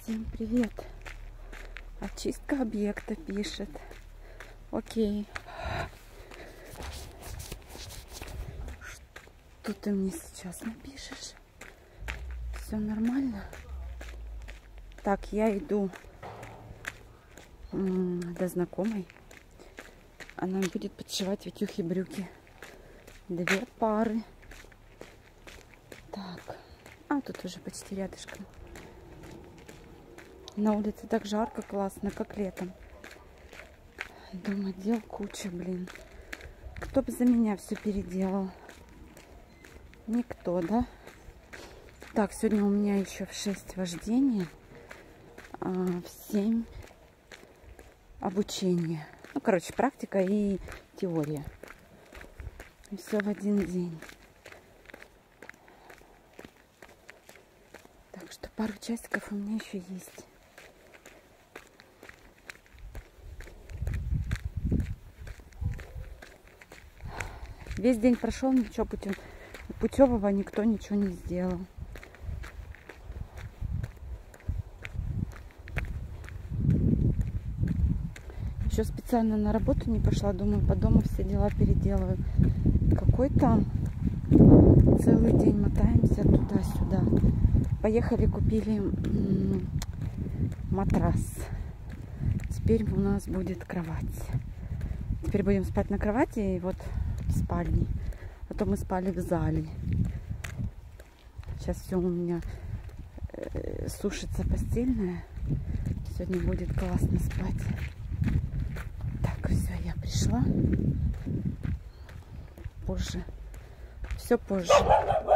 Всем привет! Очистка объекта пишет. Окей. Что ты мне сейчас напишешь? Все нормально? Так, я иду до знакомой. Она будет подшивать Витюхе брюки. 2 пары. Так. А тут уже почти рядышком. На улице так жарко, классно, как летом. Дома дел куча, блин. Кто бы за меня все переделал? Никто, да? Так, сегодня у меня еще в 6 вождение, в 7 обучение. Ну, короче, практика и теория. И все в один день. Так что пару часиков у меня еще есть. Весь день прошел, ничего путевого никто ничего не сделал. Еще специально на работу не пошла, думаю, по дому все дела переделаю. Какой там? Целый день мотаемся туда-сюда. Поехали, купили матрас. Теперь у нас будет кровать. Теперь будем спать на кровати и вот в спальне. А то мы спали в зале. Сейчас все у меня сушится постельное. Сегодня будет классно спать. Так, все, я пришла. Позже. Все позже.